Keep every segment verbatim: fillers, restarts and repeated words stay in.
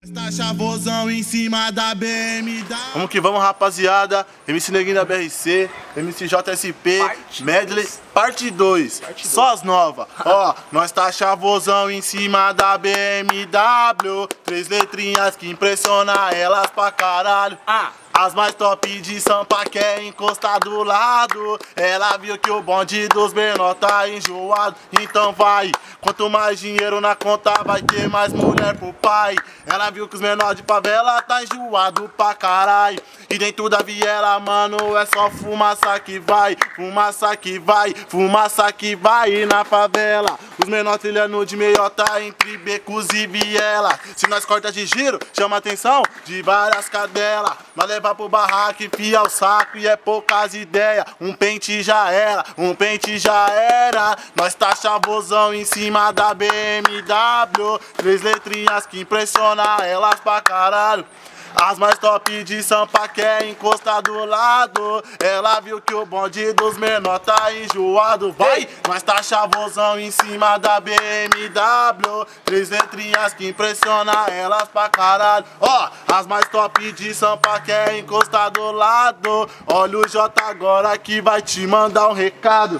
Tá chavosão em cima da B M W. Vamos que vamos, rapaziada. M C Neguinho da B R C, M C J S P, Parte Medley, dois. parte dois. Só as novas. Ó, nós tá chavosão em cima da B M W. Três letrinhas que impressiona elas pra caralho. Ah. As mais top de Sampa quer encostar do lado. Ela viu que o bonde dos menor tá enjoado. Então vai, quanto mais dinheiro na conta vai ter mais mulher pro pai. Ela viu que os menores de favela tá enjoado pra caralho. E dentro da viela, mano, é só fumaça que vai. Fumaça que vai, fumaça que vai na favela. Os menores trilhando de meiota entre becos e viela. Se nós corta de giro, chama atenção de várias cadelas. Nós leva pro barraco, enfia o saco e é poucas ideias. Um pente já era, um pente já era. Nós tá chavosão em cima da B M W. Três letrinhas que impressiona elas pra caralho. As mais top de Sampa quer encostar do lado. Ela viu que o bonde dos menor tá enjoado. Vai, nós tá chavosão em cima da B M W. Três letrinhas que impressiona elas pra caralho. Ó, as mais top de Sampa quer encostar do lado. Olha o J agora que vai te mandar um recado.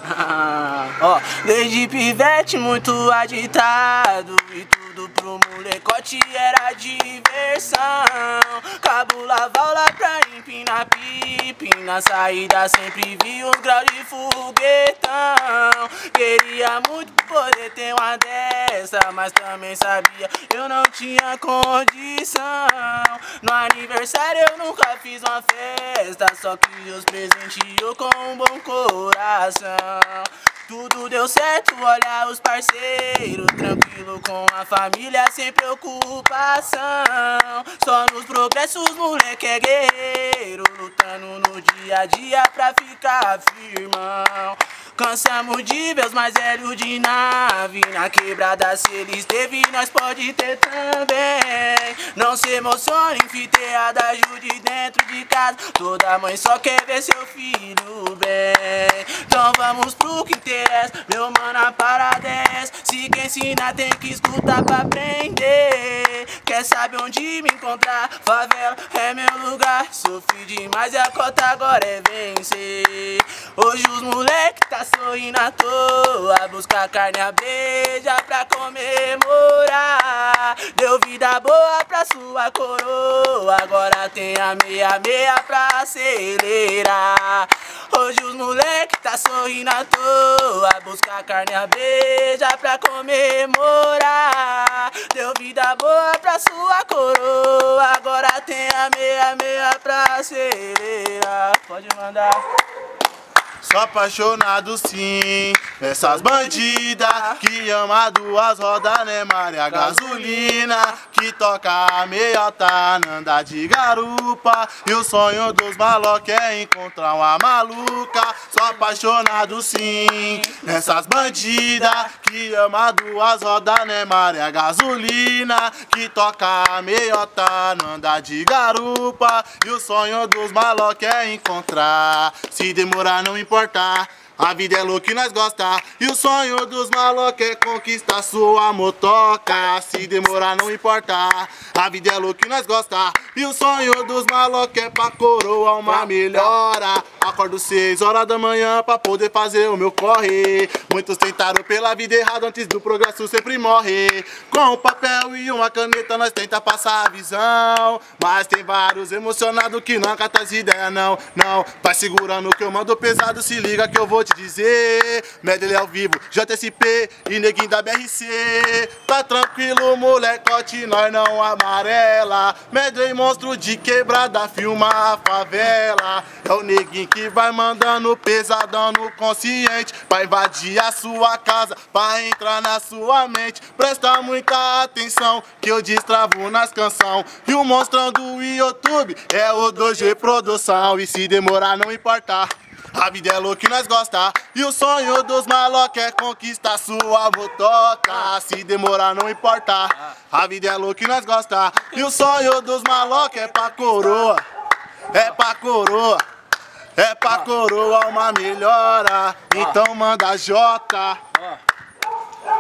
Ó, desde pivete muito agitado e tudo pro molecote era diversão. Cabulava lá pra empinar pipe. Na saída sempre vi uns graus de foguetão. Queria muito poder ter uma dessa, mas também sabia eu não tinha condição. No aniversário eu nunca fiz uma festa, só que os presenteou com um bom coração. Tudo deu certo, olha os parceiros, tranquilo com a família, sem preocupação. Só nos progressos, moleque é guerreiro, lutando no dia a dia pra ficar firmão. Cansamos de ver os mais velhos de nave. Na quebrada se eles teve, nós pode ter também. Não se emocione, enfileirada, ajude dentro de casa. Toda mãe só quer ver seu filho bem. Então vamos pro que interessa, meu mano, a parada é essa. Se quer ensinar tem que escutar pra aprender. Quer saber onde me encontrar? Favela é meu lugar. Sofri demais e a cota agora é vencer. Hoje os moleque tá sorrindo à toa, buscar carne a beija pra comemorar. Deu vida boa pra sua coroa, agora tem a meia meia pra acelerar. Hoje os moleque tá sorrindo à toa, buscar carne a beija pra comemorar. Deu vida boa pra sua coroa, agora tem a meia meia pra acelerar. Pode mandar. Sou apaixonado sim, essas bandidas que ama duas rodas, né, Maria Gasolina, que toca a meiota, anda de garupa, e o sonho dos maloca é encontrar uma maluca. Sou apaixonado sim, essas bandidas que ama duas rodas, né, Maria Gasolina, que toca a meiota, anda de garupa, e o sonho dos maloca é encontrar. Se demorar não importa, a vida é louca e nós gosta. E o sonho dos maloca é conquistar sua motoca. Se demorar não importa, a vida é louca e nós gosta. E o sonho dos maloca é pra coroa uma melhora. Acordo seis horas da manhã pra poder fazer o meu corre. Muitos tentaram pela vida errada, antes do progresso sempre morre. Com um papel e uma caneta nós tenta passar a visão, mas tem vários emocionados que não catam as ideias não. Não, vai segurando que eu mando pesado, se liga que eu vou te dizer. Medley ao vivo, J S P e Neguinho da B R C. Tá tranquilo, molecote, nós não amarela. Medley monstro de quebrada, filma a favela. É o Neguinho que vai mandando pesadão no consciente, pra invadir a sua casa, pra entrar na sua mente. Presta muita atenção que eu destravo nas canções. E o monstrão do YouTube é o dois G Produção. E se demorar não importa, a vida é louca e nós gosta. E o sonho dos maloca é conquistar sua motoca. Se demorar não importa, a vida é louca e nós gosta. E o sonho dos maloca é pra coroa, é pra coroa, é pra coroa uma melhora. Então manda J.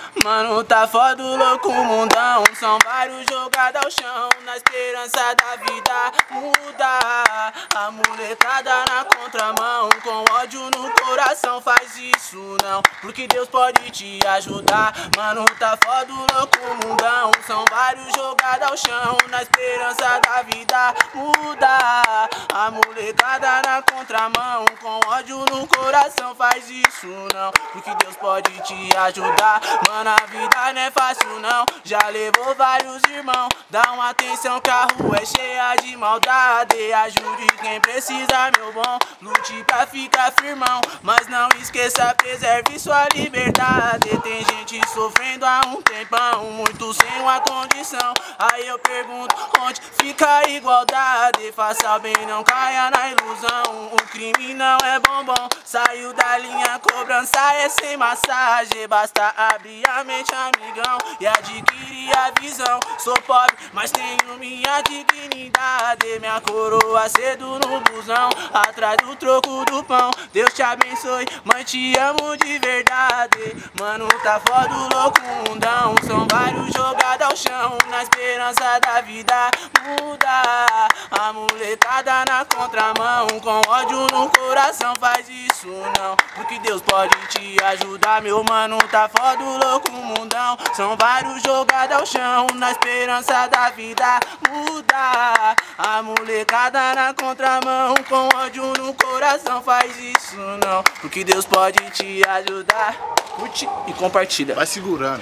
Mano, tá foda o louco mundão. São vários jogados ao chão, na esperança da vida mudar. A molecada na contramão, com ódio no coração, faz isso não, porque Deus pode te ajudar. Mano, tá foda o louco mundão. São vários jogados ao chão, na esperança da vida mudar. A molecada na contramão, com ódio no coração, faz isso não, porque Deus pode te ajudar. Mano, a vida não é fácil não, já levou vários irmãos. Dá uma atenção que a rua é cheia de maldade. Ajude quem precisa, meu bom, lute pra ficar firmão. Mas não esqueça, preserve sua liberdade. Tem gente sofrendo há um tempão, muito sem uma condição. Aí eu pergunto, onde fica a igualdade? Faça o bem, não caia na ilusão. O crime não é bombom, saiu da linha, cobrança é sem massagem. Basta abrir a mente, amigão, e adquirir a visão. Sou pobre, mas tenho minha dignidade. Minha coroa cedo no busão, atrás do troco do pão. Deus te abençoe, mãe, te amo de verdade. Mano, tá foda o louco mundão. São vários jogados ao chão, na esperança da vida mudar. A molecada na contramão, com ódio no coração, faz isso não, porque Deus pode te ajudar. Meu mano, tá foda o louco mundão. São vários jogados ao chão, na esperança da vida mudar. A molecada na contramão, com ódio no coração, faz isso não, porque Deus pode te ajudar. Curte e compartilha. Vai segurando.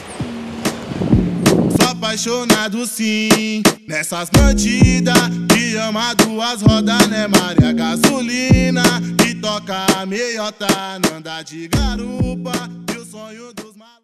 Sou apaixonado sim, nessas bandidas que ama duas rodas, né Maria? Gasolina que toca a meiota, não anda de garupa, e o sonho dos malucos.